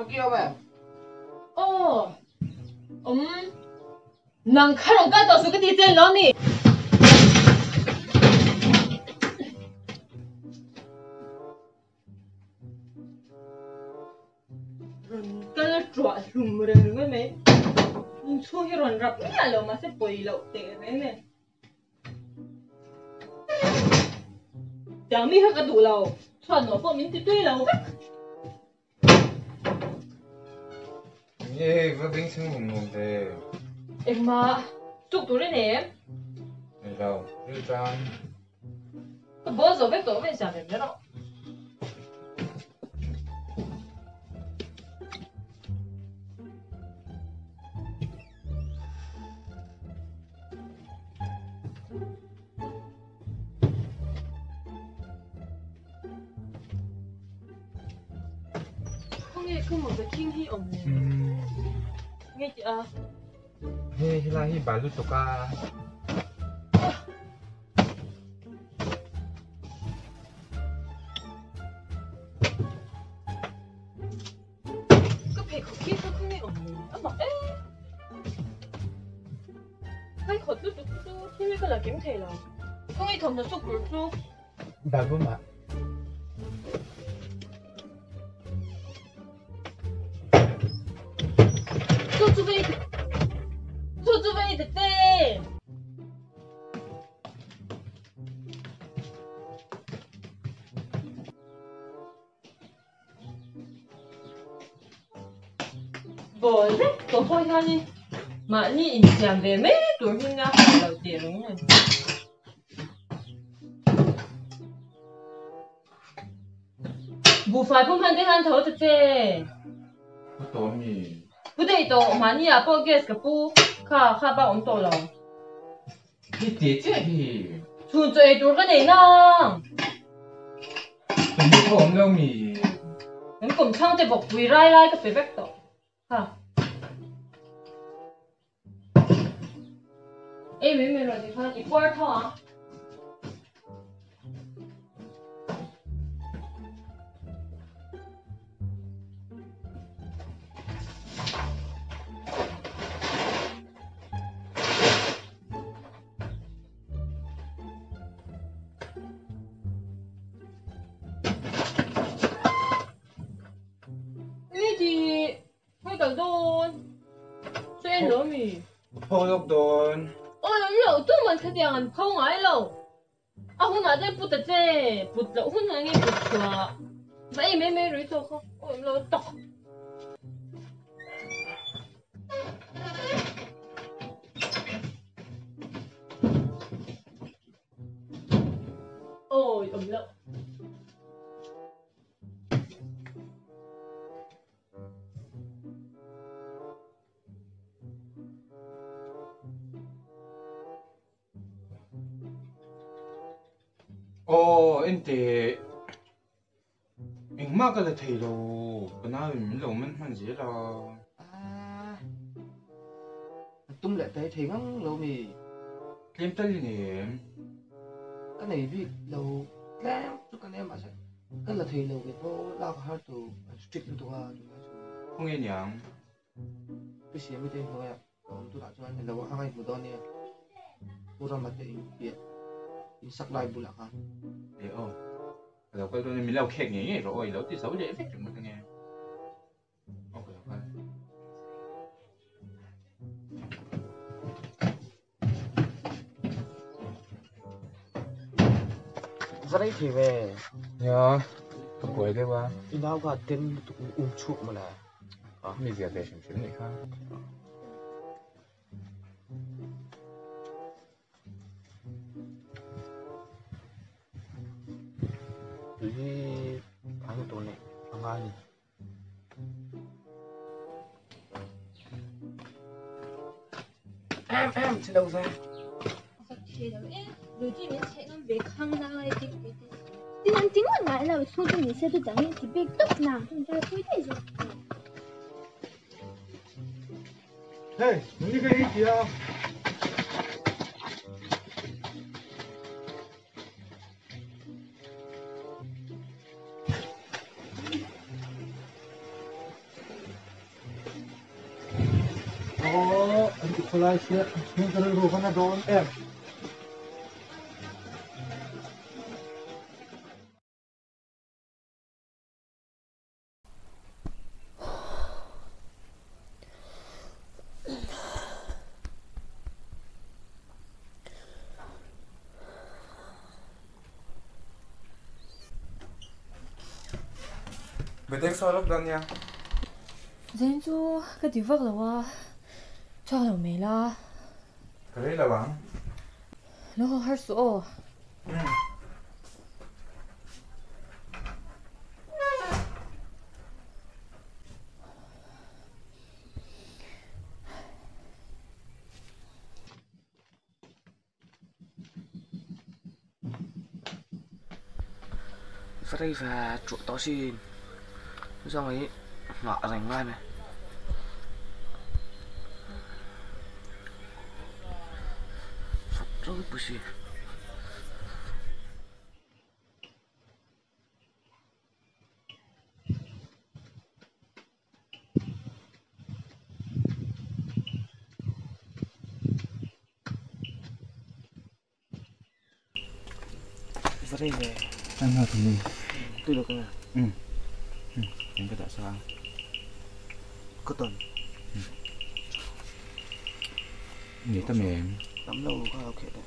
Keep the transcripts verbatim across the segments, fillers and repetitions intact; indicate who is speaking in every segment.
Speaker 1: kia vậy?
Speaker 2: Ồ, um, nàng khá rộng cả tổ số cái gì trên đó nè. Cái là trọa sùng rồi đúng không mấy? Chú hi rộn rập cái là mà sẽ bồi lậu tệ đấy nè. Chẳng mi hơi cái đủ lầu, chọn nó bọn mình thì tuy lầu đấy.
Speaker 3: 예, 왜 맹생 먹는데?
Speaker 2: Em mà chụp túi đấy nè.
Speaker 3: này đâu, đưa cho anh.
Speaker 2: Bố giờ biết tổ về trả em nữa đâu. Nghe không một cái kinh hi ổn nè. Nghe chị à?
Speaker 3: Hey, hila hi bà lutuk à.
Speaker 2: Cái phải khó kia không nghe ổn nè. À mà ê. Hay khó tu tu tu thì mấy cái là kiếm thể là. Không nghe thầm là sụp bự tu.
Speaker 3: Bà bố mà.
Speaker 2: Tu tu về. Tu tu về được đấy. Bố đấy, có phải là gì? Mà ni in xem về mấy tuổi hình nga phải đầu tiền đúng không? Bù phải không hành để hành thấu thật thế.
Speaker 3: Có tổ mì.
Speaker 2: Bù đây tổ mà ni à bao gas cái bù, khá khá bao ông tổ lòng.
Speaker 3: Hi tiệt chứ hi.
Speaker 2: Chun chơi tuổi cái này nè.
Speaker 3: Tụi mình không đâu mì.
Speaker 2: Em cũng chăng thì bọc quỳ rai rai cái bể bếp tổ. Hả? Ê mấy mấy rồi thì phải đi qua thôi à? Nghe thì phải cả đồn. Xuyên nữa mì.
Speaker 3: Thôi lúc đồn.
Speaker 2: Ôi lẩu tôi mình cái tiếng khawngaih lẩu. À hôm nay bút được chứ, bút lẩu hôm nay nghe bút chua. Vậy mấy mấy rồi sao không? Ôi lẩu tóc. Ôi ẩm lẩu.
Speaker 3: Ồ, anh tệ. Anh mà cái là thầy đâu. Cái nào mình lâu mình hành gì đâu.
Speaker 1: À, tum lại thấy thấy ngang lâu mì.
Speaker 3: Kiếm tay nè.
Speaker 1: Cái này bị lâu lắm, chút cái này mà sẽ. Cái là thầy lâu cái phố lao hard to strict lutuk à.
Speaker 3: Không nghe nhàng.
Speaker 1: Cái gì mới thấy thôi à. Còn tôi đã cho anh lâu hai một đòn nè. Tôi ra mặt cái biệt. Sắc lại bù lạc à.
Speaker 3: Để ồ. Rồi cái này mình lâu khét nghe rồi, lâu thì xấu dễ phết chúng ta nghe. Ok, ok.
Speaker 1: Rất đấy thì về.
Speaker 3: Dạ. Tôi quay đây ba.
Speaker 1: Đi nào cả tên tụi um chuột mà là.
Speaker 3: À, mình giờ về xem xem này khác.
Speaker 1: Jadi ano to ne, hmangaih. Em em trên đâu ra?
Speaker 4: Thì đâu em, rồi chị mình chạy nó về khang ra lại thì thì anh tính là ngại là số tụi mình sẽ được chẳng thì biết tốt nào không cho tôi thấy rồi.
Speaker 3: Hey, mình đi cái gì kìa?
Speaker 1: Ồ, anh chụp fly share, nhưng cái rồi con nó đón em.
Speaker 3: Vậy thì sao lúc đó nha?
Speaker 2: Dân chú cái điều vật là wa cho đầu mày la.
Speaker 3: Cái đấy là bằng.
Speaker 2: Nó không할 수.
Speaker 3: Ừ.
Speaker 1: Phát đây và chuột to xin. Xong ấy ngọ rảnh ngay này. Phật rồi bữa xin. Phát đây về.
Speaker 3: Anh nào thì mình.
Speaker 1: Tôi được không ạ?
Speaker 3: Ừ. Ừ. Em có tại sao?
Speaker 1: Có tuần.
Speaker 3: Ừ. Nghĩ tao mềm.
Speaker 1: Tắm lâu có ok đấy.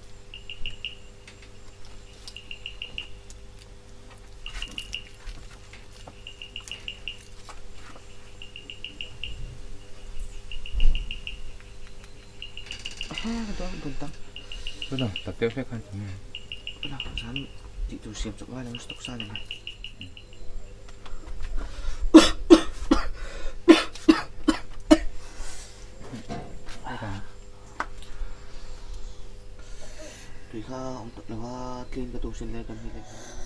Speaker 1: Ha, cái đó buồn tắm.
Speaker 3: Cứ rồi, tập tiêu phép khăn chúng em.
Speaker 1: Cái nào dán chị chủ xiêm trong ngoài là stock xa này này. Tùy kha ông tự là hoa clean cái tủ xin lên cầm như này.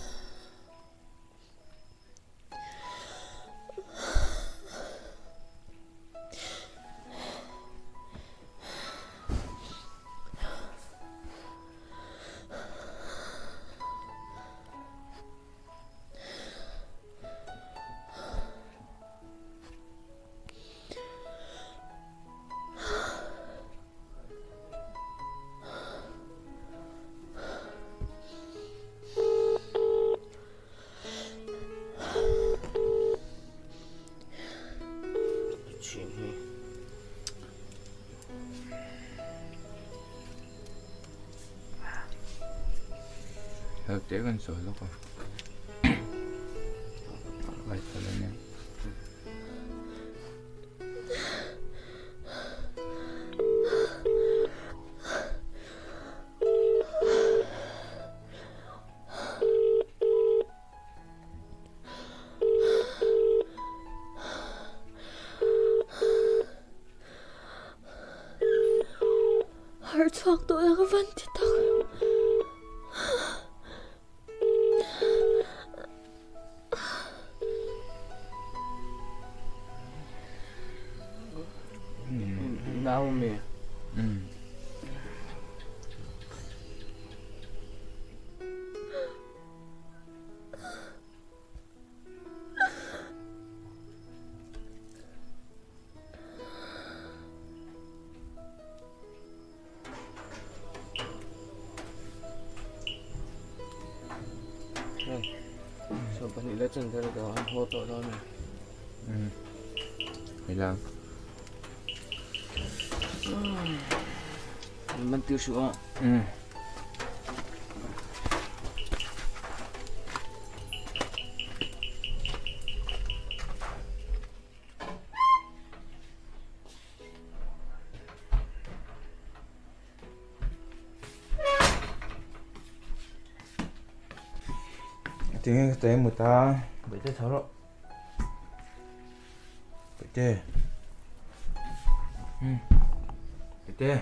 Speaker 3: Thật trẻ con sợi lúc rồi. Lại trở lên nha.
Speaker 4: Hlawhchham tôi đang vẫn thì tao.
Speaker 1: Đau mẹ.
Speaker 3: Ừ.
Speaker 1: Này, sao bạn nghĩ là chân thế là anh hô tội thôi này.
Speaker 3: Ừ. Mày làm.
Speaker 1: Mình tiêu sữa.
Speaker 3: Ừ. tiếng tới một ta bảy tới sáu rồi bảy tê ừ bảy tê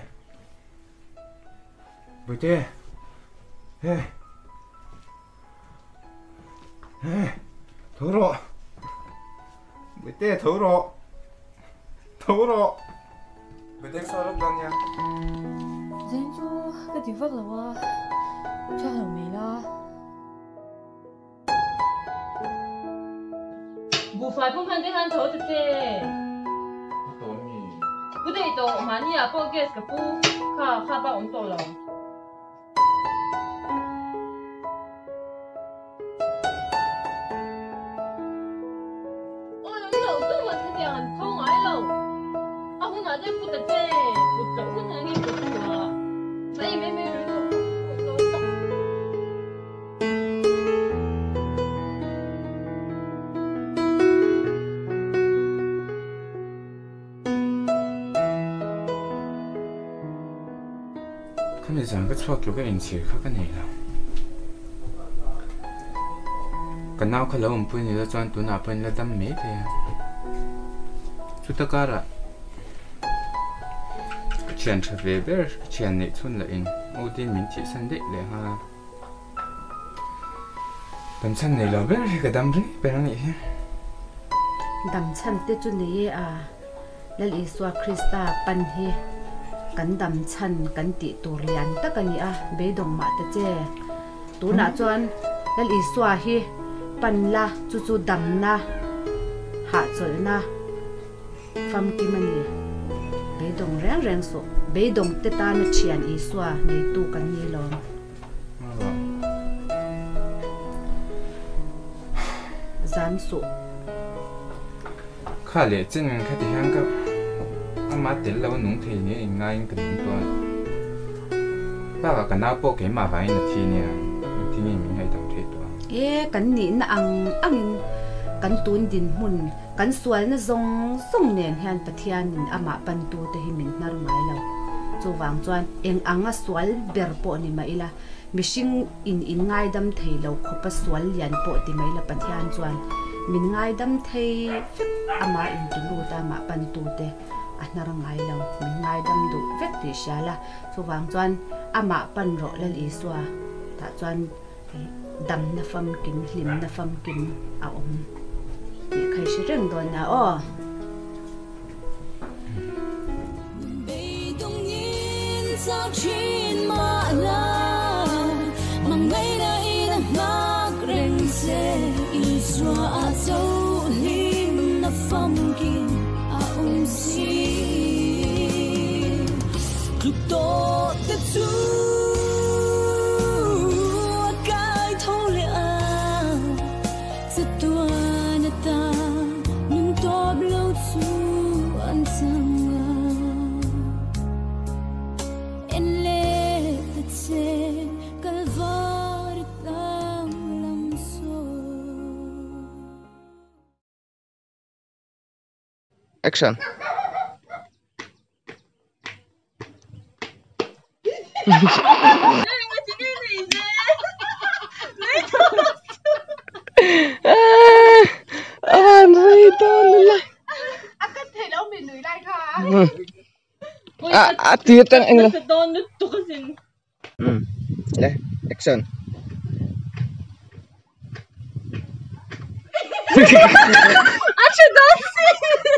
Speaker 3: bảy tê ê ê thấu rồi bảy tê thấu rồi thấu rồi bảy tê sao lúc đó nha
Speaker 2: dân chú cái điều vật là wa cho đầu mày la bù phải không hành cái hành thấu thực tế
Speaker 3: tôi mi
Speaker 2: 不对都嘛你啊报 gas 个不卡卡把我们做了。哦哟，你老多嘛这样偷买喽？啊，我哪在不得这，不得我哪里不得？所以没没人都我都懂。
Speaker 3: 看你整个错叫个人吃，看个你了。กันน้าเขาเล่าผมพูดนี่แล้วจวนตัวหน้าเป็นแล้วดำเม็ดเลยชุดตะการะเชียนเชฟเวเบอร์เชียนเนี่ยชุนละเองโอ้ดินมินที่สันเด็กเลยฮะดำชันเนี่ยเราเบอร์ก็ดำรีเป็นอะไรฮะ
Speaker 5: ดำชันเตจุนี่อ่ะแล้วอีสวาคริสตาปันเฮกันดำชันกันติตัวเรียนตะกันนี่อ่ะเบดงมาตะเจตัวหน้าจวนแล้วอีสวาเฮปันละจู่จู่ดำนะหาจอยนะฟัมกิมันนี่เบดงแรงแรงสุเบดงเตตานเชียนอีสวาในตู้กันนี่ลองจานสุ
Speaker 3: ข้าเลยจริงๆข้าที่ยังกับอามาเตลแล้วนุ่งเทนี่ง่ายกันตัวป้ากับกันน้าโป๊กเก็บมาไว้ในที่เนี่ยที่นี่มีให้ต่างเทตัว
Speaker 5: เอ๊กันนี่นะอังอังกันตูนดินหุ่นกันสวยนะทรงทรงเนียนแฮนปะเทียนอามาปันตูเตหิมินนารุไงแล้วจูวางจวนเองอังอ่ะสวยเบอร์ปอนี่มาอีละมิชิงอินอินง่ายดำเทยเราขบสวยยันปอติมาอีละปะเทียนจวนมินง่ายดำเทยฟิกอามาอินตุลูตามาปันตูเตอันนารุไงแล้วมินง่ายดำดูเวกติชาละจูวางจวนอามาปันโรเลลีสัวถ้าจวนดำนะฟัมกินลิมนะฟัมกินเอาอมนี่ใครชื่อเรื่องโดนนะอ้อ
Speaker 1: Action.
Speaker 6: À, rồi tôi lên.
Speaker 2: À, cái thầy đâu mình lười lại thôi.
Speaker 6: À, à, tiệt anh anh là.
Speaker 1: Ừ. Đây, action.
Speaker 2: Action dancing.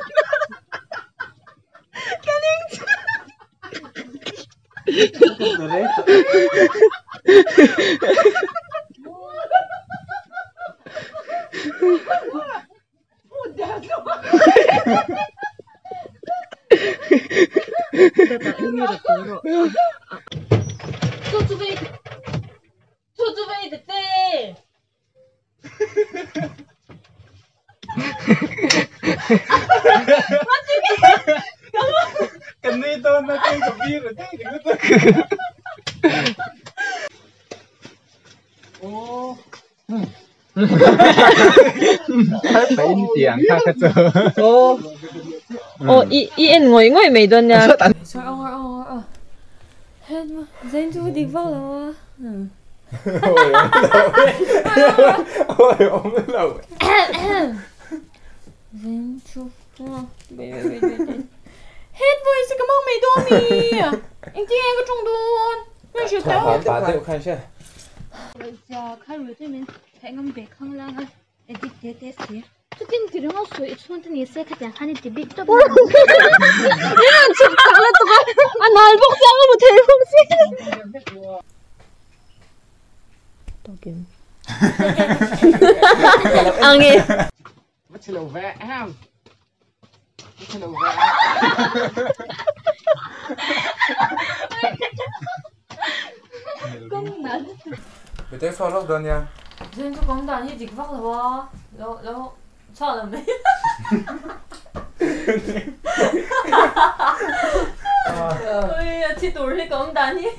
Speaker 2: Thôi chú về Thôi chú về được tê
Speaker 3: Cần đi tôi nó chơi cà phê rồi thế đừng có ô phải tiền khác cái chờ
Speaker 6: Ô Ô, y y anh ngồi ngồi mấy tuần nha. Trời ơi ơi ơi. Hết mà, dành chú đi vào rồi. Ừ.
Speaker 3: Ôi ôi ông nó lâu.
Speaker 6: Dành chú. Bây giờ bây giờ. Hết vui sẽ cảm ơn mấy tuần mi. Anh chị em có trùng đồn. Mình chịu tao.
Speaker 3: Hả, bà tự khai chưa?
Speaker 4: Bây giờ khai rồi cho mình thấy ngâm bể không lang á. Để đi để để xí.最近들은 거 소리 촌한테 니세 그냥 한이 디빅 또 얘는 지금 잘났다가 아 날 복상을 못해 복상
Speaker 6: 떡임 앙해
Speaker 1: Mất lầu vẽ ham. cái đầu vẽ
Speaker 4: công nhận
Speaker 3: Bị té phao lóc đơn nha.
Speaker 6: Dân cho công đàn như dịch vắc là hoa. Lâu lâu sao là mấy? Ôi, chị tuổi thì công đàn như.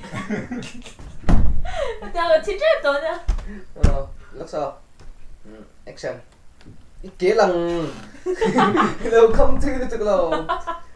Speaker 6: Nhà là chị chết rồi nha.
Speaker 7: Ờ, lúc sau. Action. Cái lần lâu không thư được lâu.